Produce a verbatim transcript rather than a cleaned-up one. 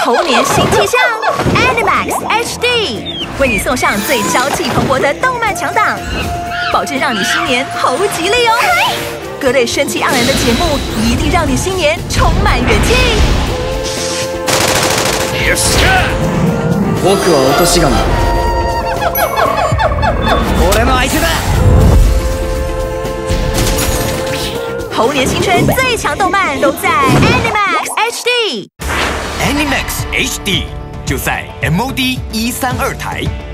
猴年新气象 ，Animax H D 为你送上最朝气蓬勃的动漫强档，保证让你新年猴吉利哦！各类生气盎然的节目，一定让你新年充满元气。 よっしゃ！僕は落とし神。俺の相手だ。 猴年新春最强动漫都在 Animax H D。 Animax H D 就在 M O D 一三二台。